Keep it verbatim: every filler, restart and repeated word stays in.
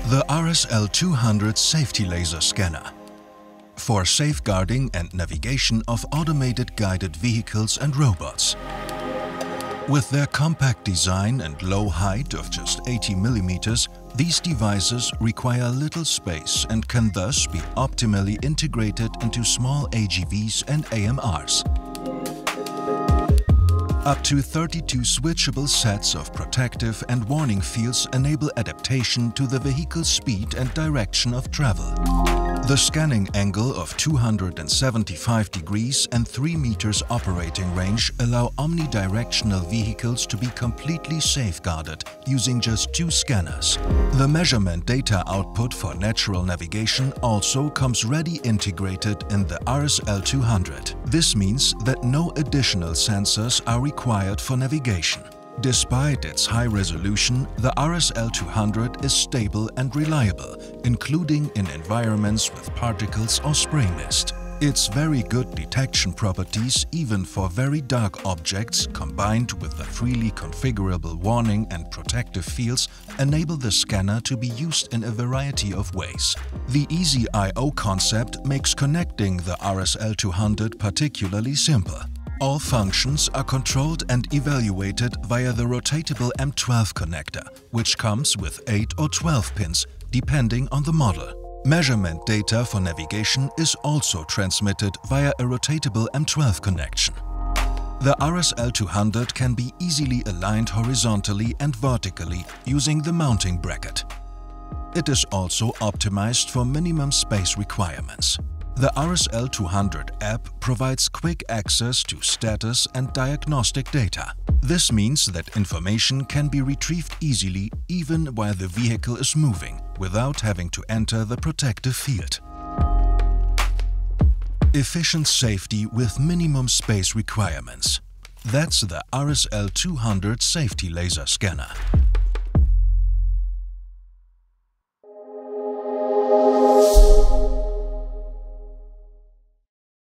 The R S L two hundred Safety Laser Scanner for safeguarding and navigation of automated guided vehicles and robots. With their compact design and low height of just eighty millimeters, these devices require little space and can thus be optimally integrated into small A G Vs and A M Rs. Up to thirty-two switchable sets of protective and warning fields enable adaptation to the vehicle's speed and direction of travel. The scanning angle of two hundred seventy-five degrees and three meters operating range allow omnidirectional vehicles to be completely safeguarded using just two scanners. The measurement data output for natural navigation also comes ready integrated in the R S L two hundred. This means that no additional sensors are required for navigation. Despite its high resolution, the R S L two hundred is stable and reliable, including in environments with particles or spray mist. Its very good detection properties, even for very dark objects, combined with the freely configurable warning and protective fields, enable the scanner to be used in a variety of ways. The easy I O concept makes connecting the R S L two hundred particularly simple. All functions are controlled and evaluated via the rotatable M twelve connector, which comes with eight or twelve pins, depending on the model. Measurement data for navigation is also transmitted via a rotatable M twelve connection. The R S L two hundred can be easily aligned horizontally and vertically using the mounting bracket. It is also optimized for minimum space requirements. The R S L two hundred app provides quick access to status and diagnostic data. This means that information can be retrieved easily even while the vehicle is moving, without having to enter the protective field. Efficient safety with minimum space requirements. That's the R S L two hundred Safety Laser Scanner.